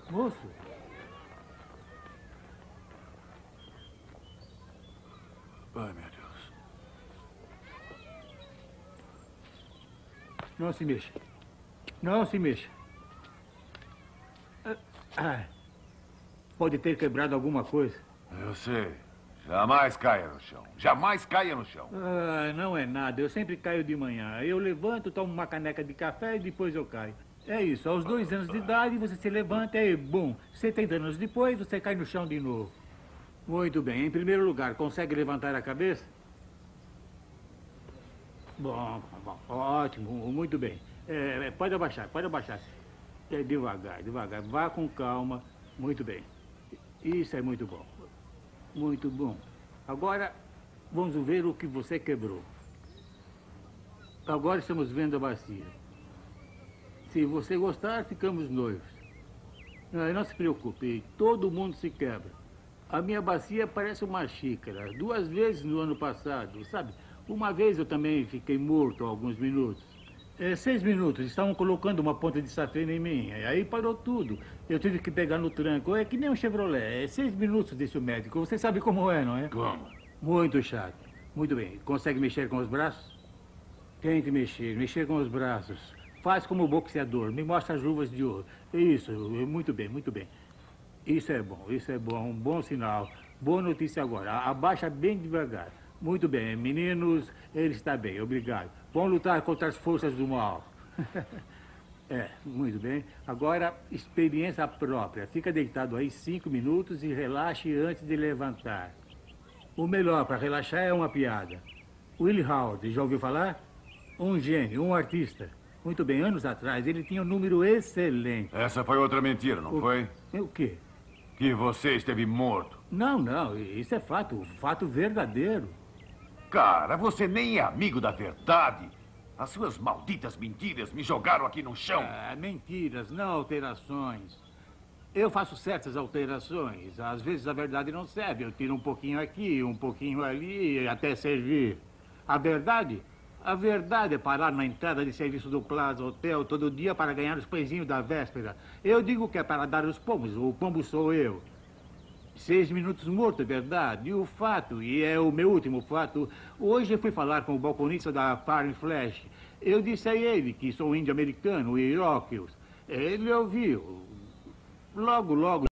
Moço. Ai, meu Deus. Não se mexa. Não se mexa. Pode ter quebrado alguma coisa. Eu sei. Jamais caia no chão. Jamais caia no chão. Não é nada. Eu sempre caio de manhã. Eu levanto, tomo uma caneca de café e depois eu caio. É isso. Aos 2 anos de idade, você se levanta e, bum, 70 anos depois, você cai no chão de novo. Muito bem. Em primeiro lugar, consegue levantar a cabeça? Bom, ótimo. Muito bem. Pode abaixar, pode abaixar. Devagar, devagar. Vá com calma. Muito bem. Isso é muito bom. Muito bom. Agora, vamos ver o que você quebrou. Agora estamos vendo a bacia. Se você gostar, ficamos noivos. Não se preocupe, todo mundo se quebra. A minha bacia parece uma xícara. 2 vezes no ano passado, sabe? Uma vez eu também fiquei morto há alguns minutos. 6 minutos, estavam colocando uma ponta de safena em mim. Aí parou tudo. Eu tive que pegar no tranco. É que nem um Chevrolet. 6 minutos, disse o médico. Você sabe como é, não é? Como? Muito chato. Muito bem. Consegue mexer com os braços? Tente mexer com os braços. Faz como boxeador. Me mostra as luvas de ouro. Isso, muito bem, muito bem. Isso é bom. Um bom sinal. Boa notícia agora. Abaixa bem devagar. Muito bem, meninos, ele está bem, obrigado. Vão lutar contra as forças do mal. Muito bem. Agora, experiência própria. Fica deitado aí 5 minutos e relaxe antes de levantar. O melhor para relaxar é uma piada. Willie Howard, já ouviu falar? Um gênio, um artista. Muito bem, anos atrás ele tinha um número excelente. Essa foi outra mentira, não foi? O quê? Que você esteve morto. Não, isso é fato verdadeiro. Cara, você nem é amigo da verdade. As suas malditas mentiras me jogaram aqui no chão. Mentiras, não alterações. Eu faço certas alterações. Às vezes a verdade não serve. Eu tiro um pouquinho aqui, um pouquinho ali, até servir. A verdade é parar na entrada de serviço do Plaza Hotel todo dia para ganhar os pãezinhos da véspera. Eu digo que é para dar os pombos. O pombo sou eu. 6 minutos morto, é verdade. E o fato, e é o meu último fato, hoje eu fui falar com o balconista da Farm Flash. Eu disse a ele que sou índio americano, o Iroquois. Ele ouviu. Logo